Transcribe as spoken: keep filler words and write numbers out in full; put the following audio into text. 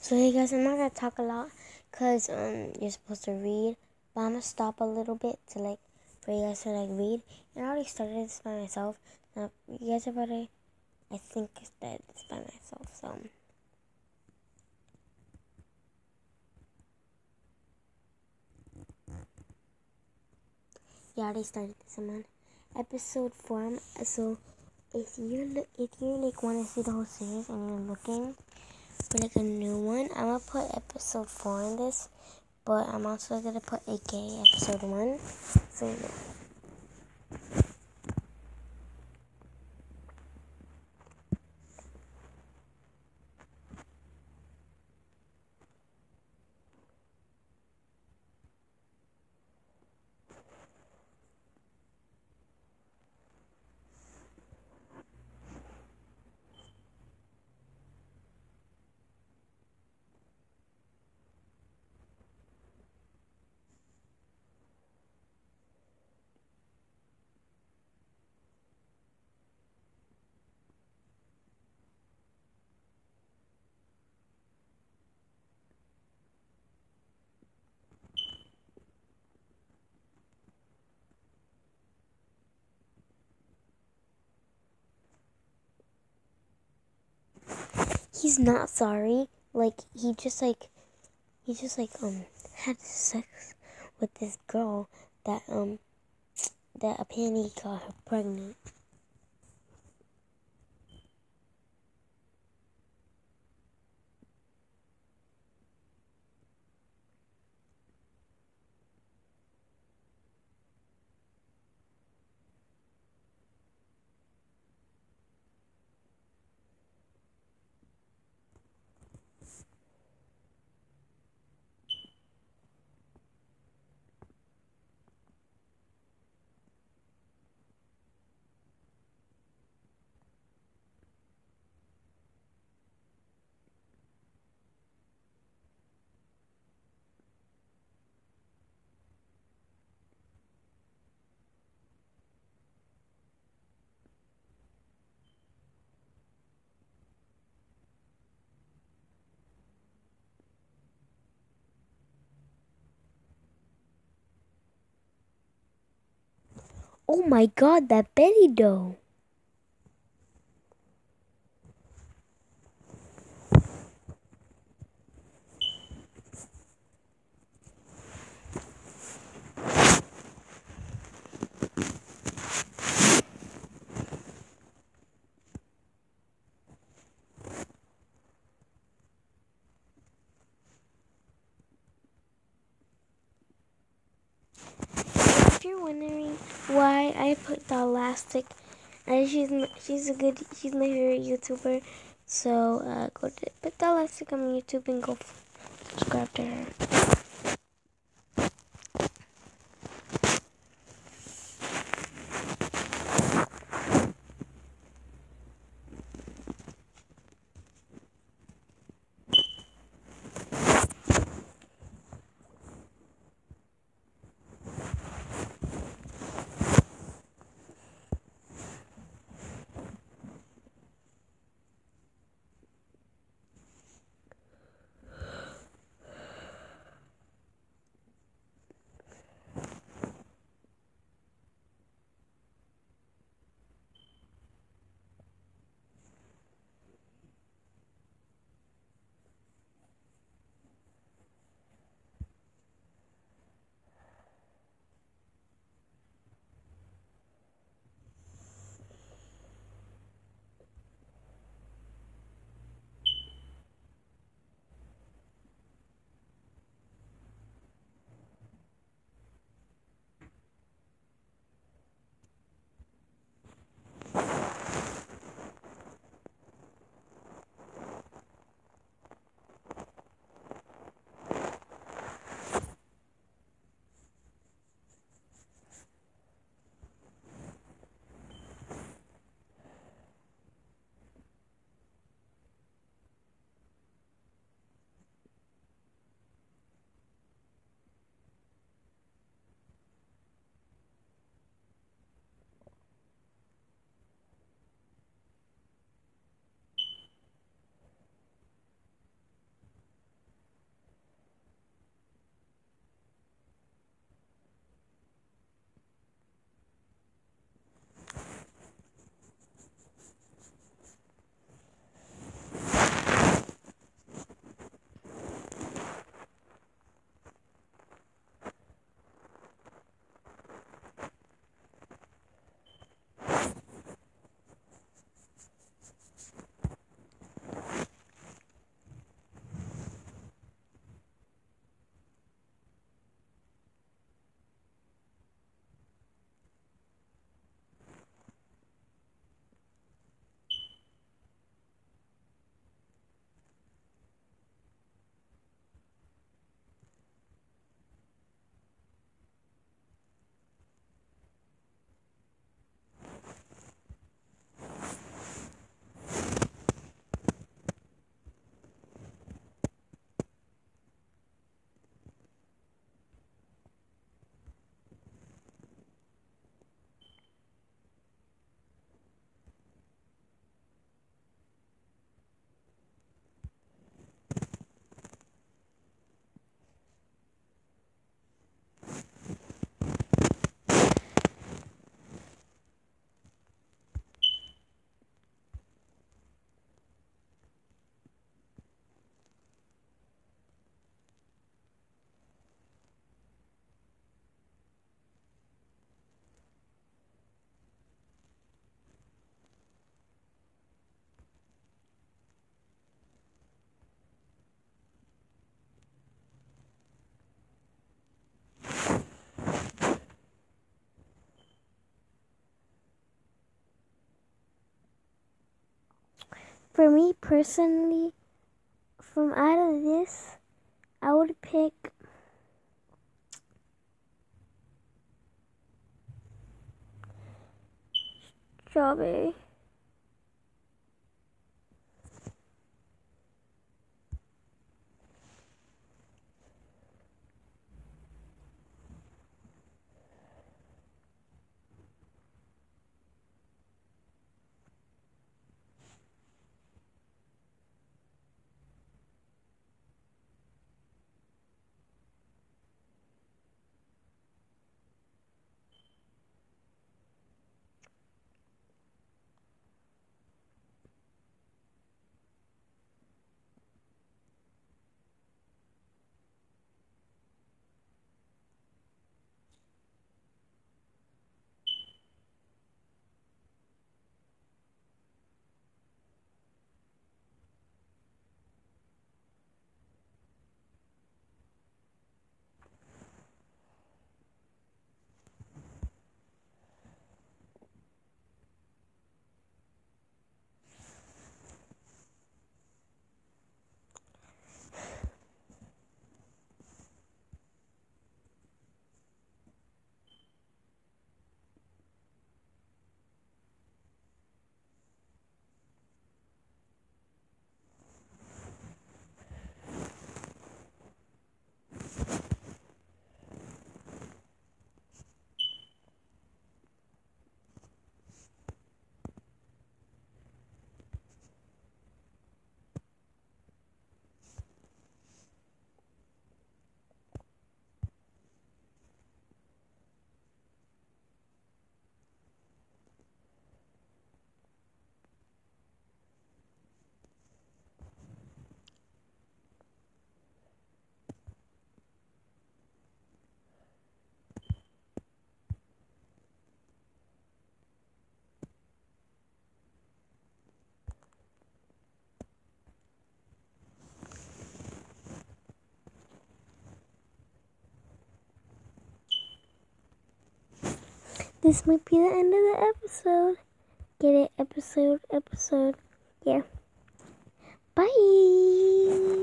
So hey guys, I'm not gonna talk a lot because um you're supposed to read, but I'm gonna stop a little bit to like for you guys to like read. And I already started this by myself. Now you guys are about to, I think I started this by myself. So yeah, I already started this. I'm on episode four. So if you if you like want to see the whole series and you're looking for like a new one, I'm gonna put episode four in this. But I'm also gonna put A K A episode one. So yeah. He's not sorry. Like he just like he just like um had sex with this girl that um that apparently got her pregnant. Oh my god, that Betty dough. If you're wondering why I put the elastic, uh, she's she's a good she's my favorite YouTuber. So uh, go to put the elastic on YouTube and go subscribe to her. For me personally, from out of this, I would pick strawberry. This might be the end of the episode. Get it? Episode, episode. Yeah. Bye.